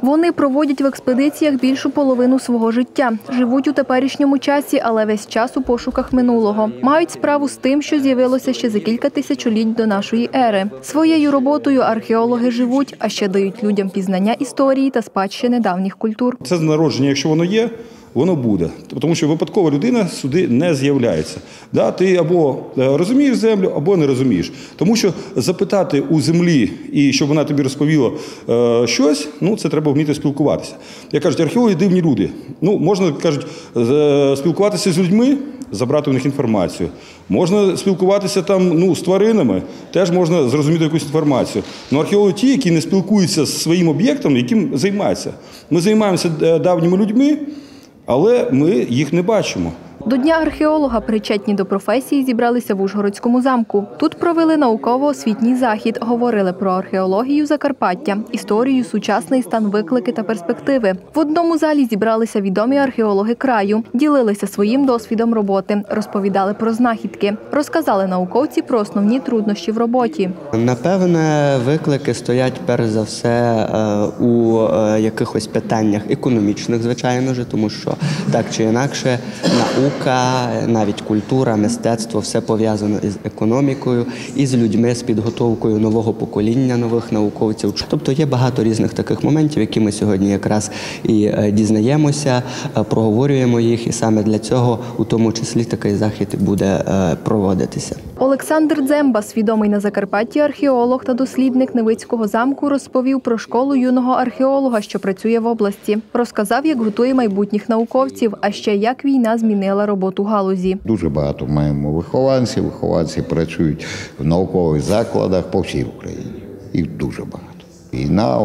Вони проводять в експедиціях більшу половину свого життя. Живуть у теперішньому часі, але весь час у пошуках минулого. Мають справу з тим, що з'явилося ще за кілька тисячоліть до нашої ери. Своєю роботою археологи живуть, а ще дають людям пізнання історії та спадщини давніх культур. Це народження, якщо воно є, воно буде. Тому що випадкова людина сюди не з'являється. Ти або розумієш землю, або не розумієш. Тому що запитати у землі, і щоб вона тобі розповіла щось, це треба вміти спілкуватися. Як кажуть, археологи – дивні люди. Можна, кажуть, спілкуватися з людьми, забрати у них інформацію. Можна спілкуватися з тваринами, теж можна зрозуміти якусь інформацію. Археологи ті, які не спілкуються з своїм об'єктом, яким займаються. Ми займаємося давніми людьми, але ми їх не бачимо. До Дня археолога причетні до професії зібралися в Ужгородському замку. Тут провели науково-освітній захід, говорили про археологію Закарпаття, історію, сучасний стан, виклики та перспективи. В одному залі зібралися відомі археологи краю, ділилися своїм досвідом роботи, розповідали про знахідки, розказали науковці про основні труднощі в роботі. Напевне, виклики стоять перш за все у якихось питаннях економічних, звичайно ж, тому що так чи інакше наука, навіть культура, мистецтво – все пов'язано із економікою, із людьми, з підготовкою нового покоління нових науковців. Тобто є багато різних таких моментів, які ми сьогодні якраз і дізнаємося, проговорюємо їх, і саме для цього у тому числі такий захід буде проводитися. Олександр Дзембас, відомий на Закарпатті археолог та дослідник Невицького замку, розповів про школу юного археолога, що працює в області. Розказав, як готує майбутніх науковців, а ще як війна змінила роботу галузі. Дуже багато маємо вихованців. Вихованці працюють в наукових закладах по всій Україні. Їх дуже багато. Війна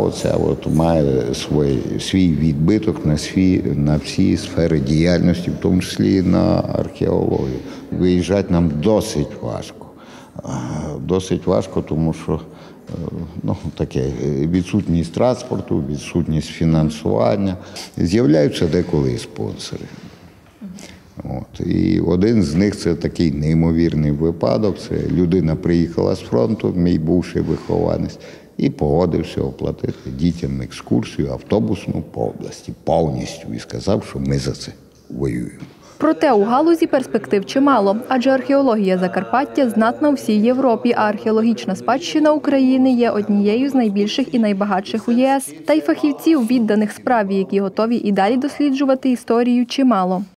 має свій відбиток на всі сфери діяльності, в тому числі на археологію. Виїжджати нам досить важко. Досить важко, тому що відсутність транспорту, відсутність фінансування. З'являються деколи і спонсори. І один з них – це такий неймовірний випадок. Це людина приїхала з фронту, мій бувший вихованець, і погодився оплатити дітям екскурсію автобусну по області повністю. І сказав, що ми за це воюємо. Проте у галузі перспектив чимало, адже археологія Закарпаття знатна у всій Європі, а археологічна спадщина України є однією з найбільших і найбагатших у ЄС. Та й фахівців, відданих справі, які готові і далі досліджувати історію, чимало.